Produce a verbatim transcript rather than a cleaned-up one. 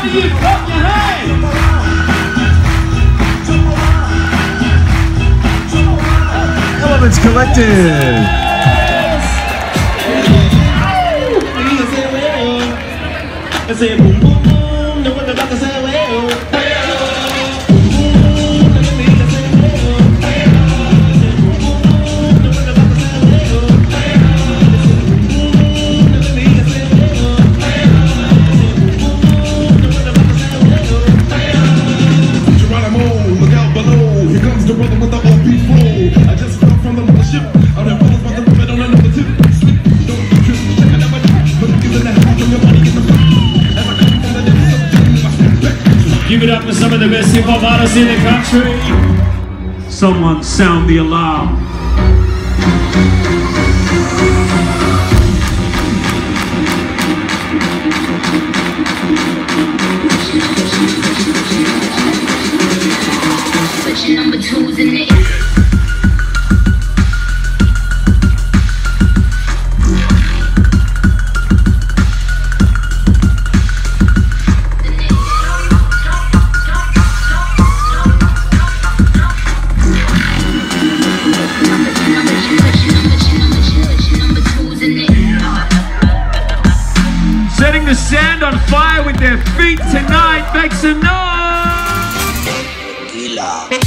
you clap your hands. Elements Collective. I say boom boom boom, no one about to say well. Look out below, here comes the brother with the O P flow. I just fell from the mothership, all that brothers about to rub it on another tip. Don't you trip, check it out, but look in the half of your body in the front. As I come from the depths of the back. Give it up for some of the best hip hop artists in the country. Someone sound the alarm. Number two's in it. Setting the sand on fire with their feet tonight. Make some noise.